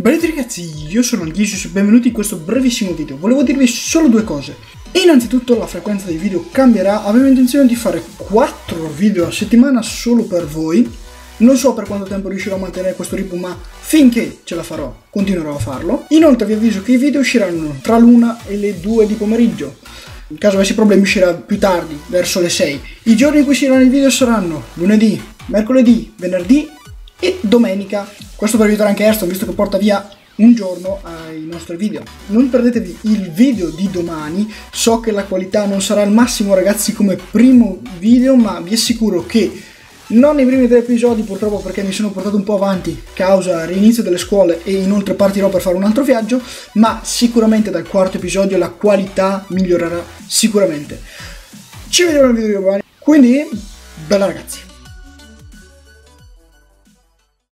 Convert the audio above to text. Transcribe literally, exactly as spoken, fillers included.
Benvenuti ragazzi, io sono Alghisius e benvenuti in questo brevissimo video. Volevo dirvi solo due cose. Innanzitutto la frequenza dei video cambierà, avevo intenzione di fare quattro video a settimana solo per voi. Non so per quanto tempo riuscirò a mantenere questo ritmo, ma finché ce la farò, continuerò a farlo. Inoltre vi avviso che i video usciranno tra l'una e le due di pomeriggio. In caso avessi problemi uscirà più tardi, verso le sei. I giorni in cui usciranno i video saranno lunedì, mercoledì, venerdì e domenica. Questo per aiutare anche Airstone, visto che porta via un giorno ai nostri video. Non perdetevi il video di domani. So che la qualità non sarà al massimo ragazzi come primo video, ma vi assicuro che non nei primi tre episodi purtroppo, perché mi sono portato un po' avanti causa l'inizio delle scuole e inoltre partirò per fare un altro viaggio, ma sicuramente dal quarto episodio la qualità migliorerà sicuramente. Ci vediamo nel video di domani, quindi bella ragazzi.